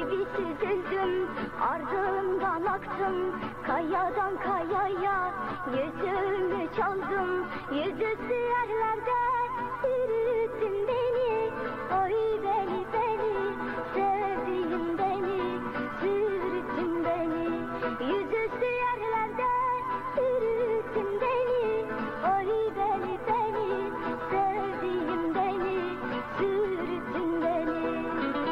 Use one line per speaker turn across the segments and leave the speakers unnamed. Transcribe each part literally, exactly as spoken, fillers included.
gibi süzüldüm, ardından aktım kayadan kayaya, yüzümü çaldım, yüzüstü yerlerde yürüttün beni, oy beni beni, sevdiğim beni, sürüttün beni, yüzüstü yerlerde yürüttün beni, oy beni beni, sevdiğim beni, sürüttün beni.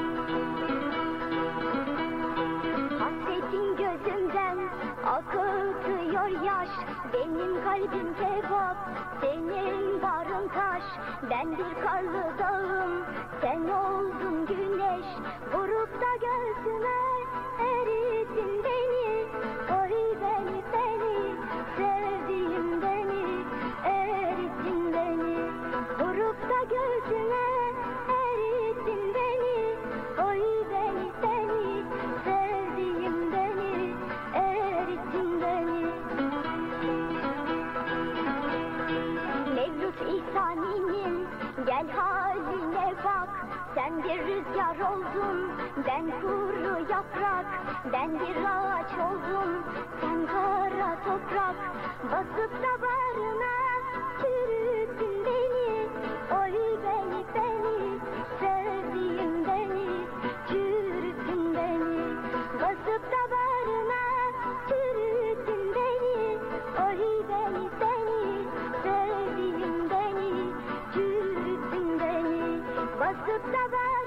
Hasretin gözümden akıtıyor yaş, benim kalbim kebap, senin barın taş. Ben bir karlı dağım, sen oldun güneş, vurup da göğsüme erittin beni, oy beni beni, sevdiğim beni, erittin beni, vurup da göğsüme erittin beni, oy beni beni, sevdiğim beni, erittin beni. Mevlüt İhsani'nin gel haline bak, sen bir rüzgar oldun, ben kuru yaprak, ben bir ağaç oldum, sen kara toprak, basıp da bağrına çürüttün beni, oy beni beni, sevdiğim beni, çürüttün beni, basıp da bağrına çürüttün beni, oy beni beni, sevdiğim beni, çürüttün beni, basıp da bağrına